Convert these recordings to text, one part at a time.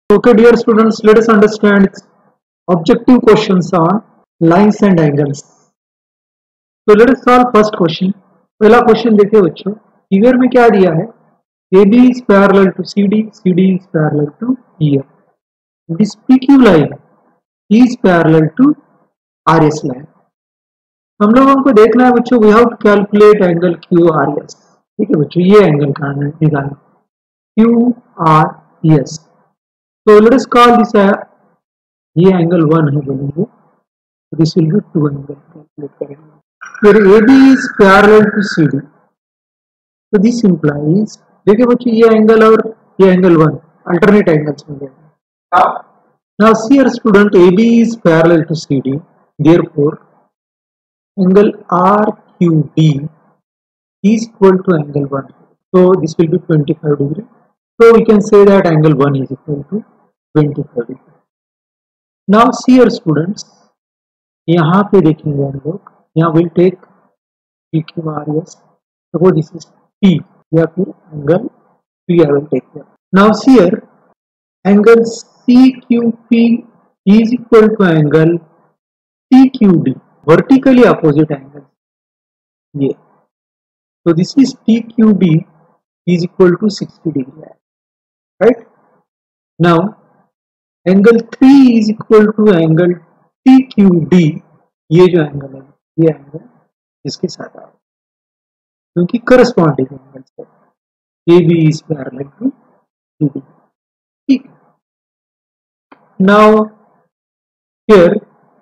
Okay, dear students, let us understand objective questions on lines and angles. So let us solve first question. पहला question देखिए बच्चों, figure में क्या दिया है? AB is parallel to CD, CD is parallel to EF. This PQ line is parallel to RS line. हम लोगों को देखना है बच्चों, we have to calculate angle QRS. ठीक है बच्चों, ये एंगल का निकालना QRS. So let us call this ये एंगल 1 है बोलेंगे, this will be 2 angle calculate करेंगे। फिर AB is parallel to CD, so this implies, देखिए बच्चों ये एंगल और ये एंगल 1 अल्टरनेट एंगल्स में गए। Now see here student, AB is parallel to CD, therefore angle RQD is equal to angle 1, so this will be 25 degree, so we can say that angle 1 is equal to 25 degree. Now see here students, यहाँ पे देखेंगे हम लोग, यहाँ will take PQRS, suppose this is P या फिर angle P I will take here. Now see here, angle CQP is equal to angle TQD, vertically opposite angle. ये, so this is TQD is equal to 60 degree, right? Now angle 3 is equal to angle TQD, ये जो angle है ये angle इसके साथ आएगा क्योंकि corresponding angles है। AB is parallel to CD. ठीक है, now here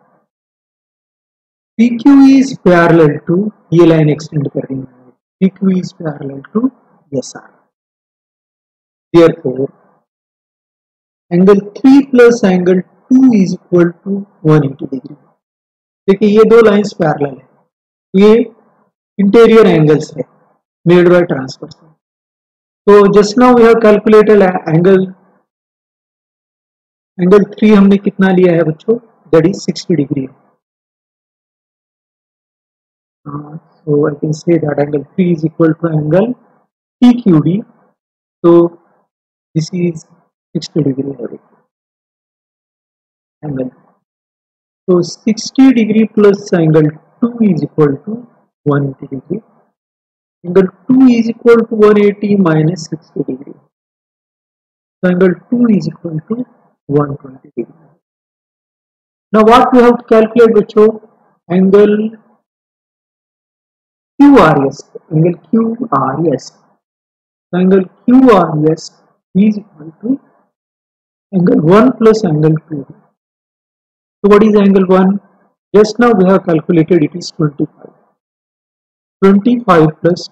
PQ is parallel to, ये लाइन एक्सटेंड कर रही है, PQ is parallel to SR, therefore angle 3 plus angle 2 is equal to 180 degree. देखिए ये दो लाइंस पैरेलल है, ये इंटीरियर एंगल्स है मेड बाय ट्रांसवर्स। तो just now we have calculated angle 3 हमने कितना लिया है बच्चों, that is 60 degree. So I can say that angle 3 is equal to angle TQD, so this is 60 degree angle. So 60 degree plus angle 2 is equal to 180 degree. Angle 2 is equal to 180 minus 60 degree. So angle 2 is equal to 120 degree. Now what we have to calculate bachcho, angle QRS. Angle QRS. So angle QRS is equal to angle 1 plus angle 2. So what is angle 1? Just now we have calculated, it is 25. 25 plus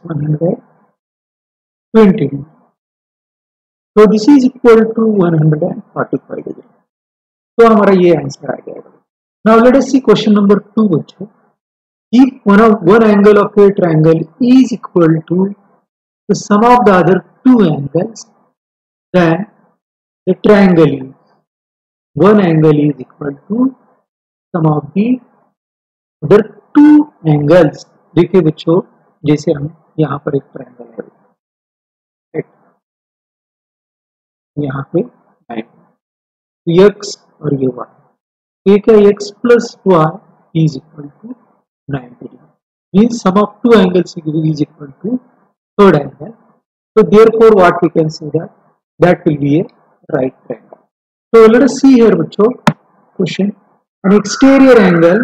120 degree. So this is equal to 145 degree. So हमारा ये answer आ गया। Now let us see question number 2 बच्चों। If one angle of a triangle is equal to the sum of the other two angles, then the triangle is, one angle is equal to sum of the other two angles। देखिए बच्चों, जैसे हम यहाँ पर एक triangle है, यहाँ पे x और ये y, एक है x plus y is equal to 90 degree, means sum of two angles is equal to third angle. So therefore what we can say that will be a right triangle. So let us see here बच्चों question, an exterior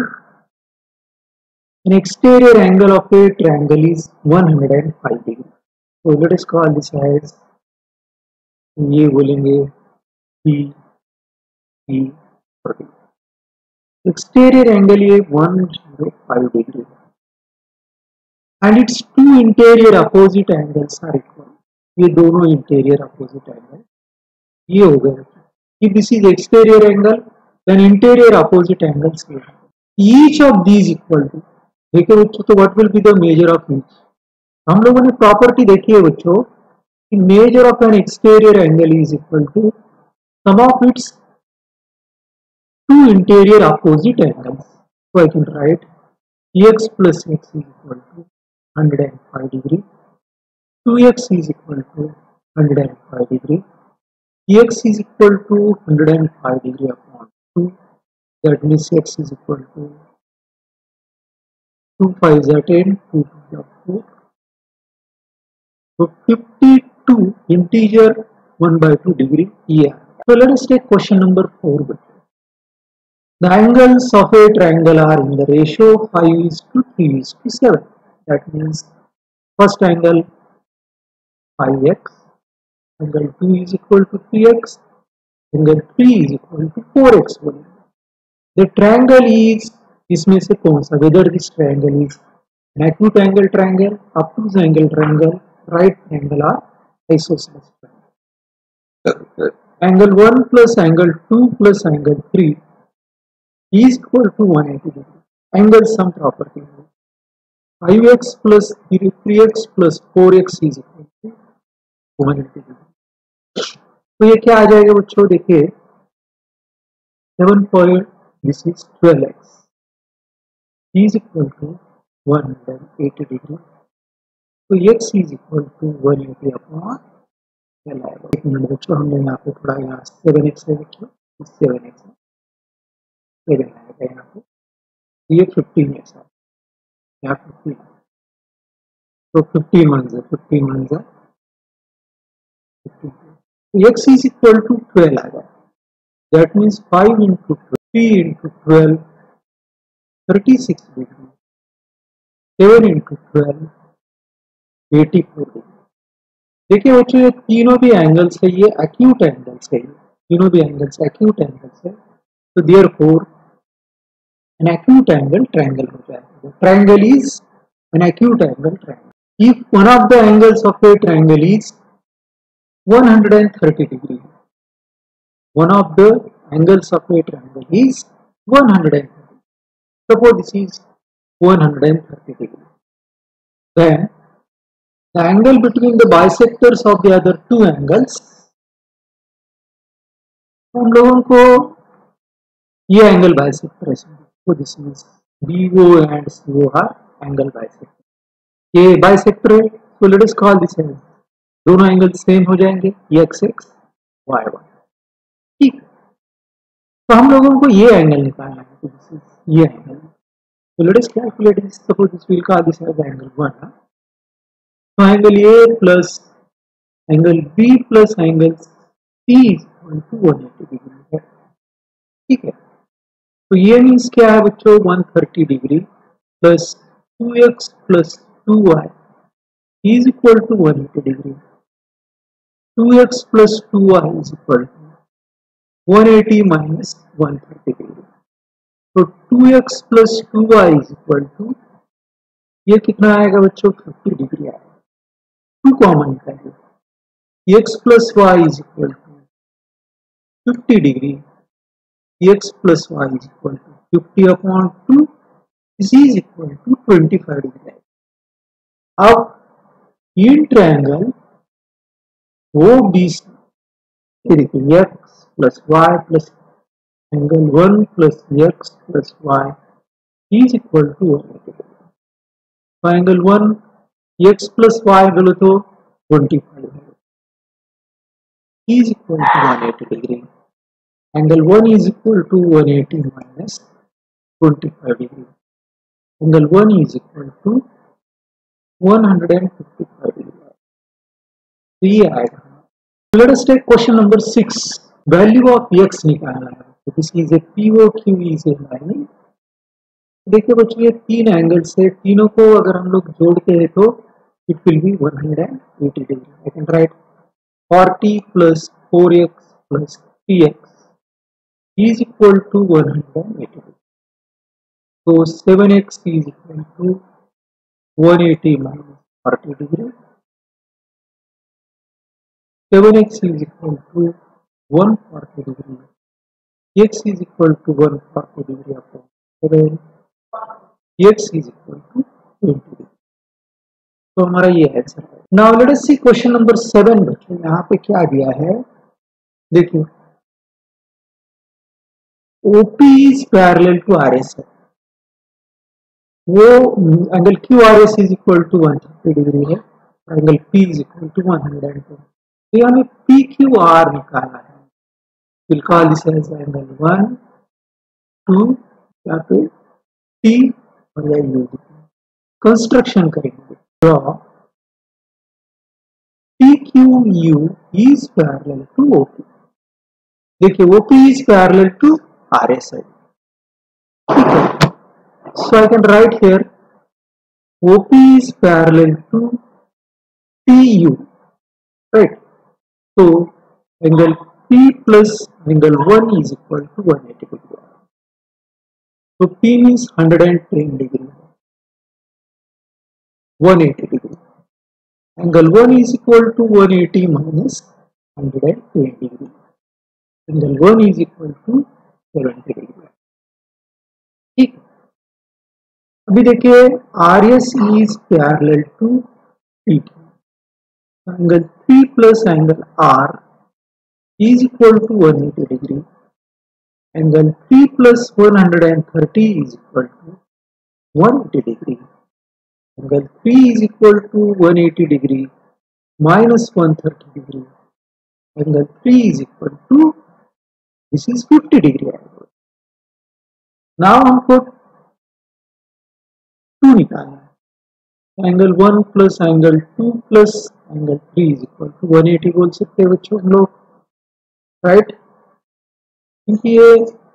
angle of a triangle is 105 degree. So let us call this as, ये बोलेंगे P P और D. Exterior angle ये 105 degree and its two interior opposite angles are equal. ये दोनों interior opposite angle ये हो गए। If this is exterior angle, then interior opposite angles here. Each of these equal to, देखिए बच्चों, तो what will be the measure of each? हम लोगों ने प्रॉपर्टी देखी है बच्चों कि measure of an exterior angle is equal to sum of its two interior opposite angles. So I can write x plus x is equal to 105 degree, 2x is equal to 105 degree, X is equal to 105 degree upon 2. That means X is equal to 2 5 are 10, 2 2 are 4. So 52 integer 1 by 2 degree here. So let us take question number 4. The angles of a triangle are in the ratio 5 is to 3 is to 7. That means first angle 5x, angle 2 is equal to 3x, angle 3 is equal to 4x. The triangle is, इसमें से कौन सा, whether this triangle is an acute angle triangle, obtuse angle triangle, right triangle or isosceles triangle. Angle 1 plus angle 2 plus angle 3 is equal to 180 degree. Angle sum property 5x plus 3x plus 4x is equal to 180 degree. तो ये क्या आ जाएगा बच्चों, देखिए 7 point, this is 12x is equal to 180 degree. तो x is equal to 180 upon 12 आएगा. एक minute बच्चों, हमने यहाँ पे थोड़ा यहाँ 7x है बच्चों, 7x है 7 आएगा यहाँ पे, ये 15x है यहाँ 15, तो 15 1 है 15 1 है 15. x is equal to 12 आएगा. That means 5 into 3 into 12, 36 degree. 7 into 12, 84 degree. देखिए बच्चों, ये तीनों भी एंगल्स है, ये एक्यूट एंगल्स है, तीनों भी एंगल्स एक्यूट एंगल्स है. तो therefore an acute angle triangle हो जाएगा. Triangle is an acute angle triangle. If one of the angles of a triangle is 130 degree, one of the angles of a triangle is 130. Suppose this is 130 degree. Then the angle between the bisectors of the other two angles, हम लोगों को ये angle bisector है. So this is BO and CO are angle bisector. ये bisector है, so let us call this angle. दोनों angle same हो जाएंगे, x x y y. ठीक, तो हम लोगों को ये एंगल निकालना है. तो दिस इज ये angle. So let us calculate this. Suppose this will call this as angle 1. So angle A plus angle B plus angle C is equal to 180 degree है. ठीक है, तो ये मीन्स क्या है बच्चों, 130 degree plus 2x plus 2y is equal to 180 degree. 2x plus 2y is equal to 180 minus 130 degree. तो 2x plus 2y is equal to, ये कितना आएगा बच्चों, 50 डिग्री आएगा. 2 कॉमन निकालिए, x plus y is equal to 50 degree. x plus y is equal to 50 upon 2. This is equal to 25 degree. अब in triangle OBC, देखिए x plus y plus angle 1 plus x plus y is equal to 180 degree. तो angle 1 x plus y बोलो तो 25 is equal to 180 degree. Angle 1 is equal to 180 minus 25 degree. Angle 1 is equal to 155 degree. So ये आएगा. Let us take question number 6. Value of x निकालना है. So this is a POQ is a line. देखिए बच्चों, ये तीन angles है, तीनों को अगर हम लोग जोड़ते हैं तो it will be 180 degree. I can write 40 plus 4x plus 3x is equal to 180. So 7x is equal to 180 minus 40 degree. 7x is equal to 140 degree. X is equal to 140 degree upon 7. X is equal to 20 degree. तो हमारा ये answer है. Now let us see question number 7. बच्चों यहाँ पे क्या दिया है, देखिए OP is parallel to RS है, वो angle QRS is equal to 130 degree है, angle P is equal to 110. तो हमें पी क्यू आर निकालना है. Will call this as angle 1 2 या फिर टी और या यू. कंस्ट्रक्शन करेंगे. Draw P Q U is parallel to OP. देखिए OP is parallel to R S I. ठीक है. So I can write here OP is parallel to T U. Right. So angle P plus angle 1 is equal to 180 degree. So P means 110 degree. 180 degree. Angle 1 is equal to 180 minus 110 degree. Angle 1 is equal to 70 degree. ठीक. अभी देखिए RS is parallel to P. Angle P plus angle R is equal to 180 degree. Angle P plus 130 is equal to 180 degree. Angle P is equal to 180 degree minus 130 degree. Angle P is equal to, this is 50 degree angle. Now हमको 2 निकालना है. Angle 1 plus angle 2 plus angle 3 is equal to 180 बोल सकते हैं बच्चों हम लोग. Right. क्योंकि ये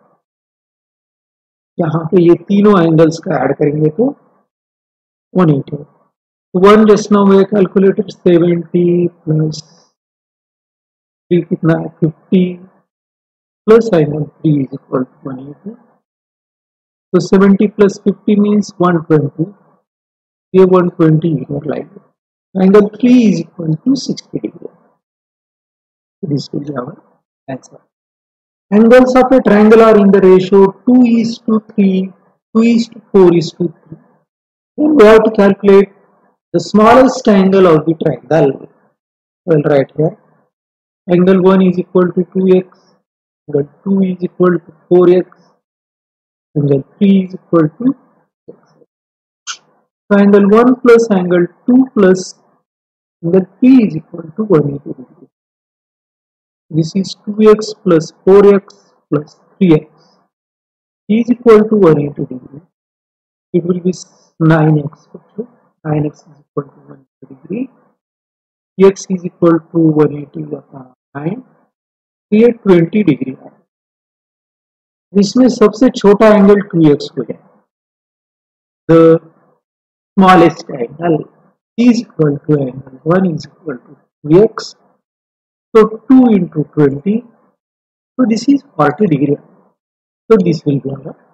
यहाँ पे ये तीनों एंगल्स का ऐड करेंगे तो 180. One just now we calculated 70 plus 3 कितना है 50 plus angle 3 is equal to 180. तो 70 प्लस 50 मीन्स 120. ये 120 इधर लाएंगे. Angle 3 is equal to 60 degree. This will be our answer. Angles of a triangle are in the ratio 2:3, 2:4:3. Then we have to calculate the smallest angle of the triangle. Well, right here, angle 1 is equal to 2x, angle 2 is equal to 4x, angle 3 is equal to 6. So angle 1 plus angle 2 plus angle 3 is equal to 180 degree. This is 2x plus 4x plus 3x is equal to 180 degree. It will be 9x. 9x is equal to 180 degree. X is equal to 180 upon 9. ये 20 degree है. इसमें सबसे छोटा angle 2x हो जाए. The smallest angle is equal to angle 1 is equal to 2x. So 2 into 20. So this is 40 degree. So this will be our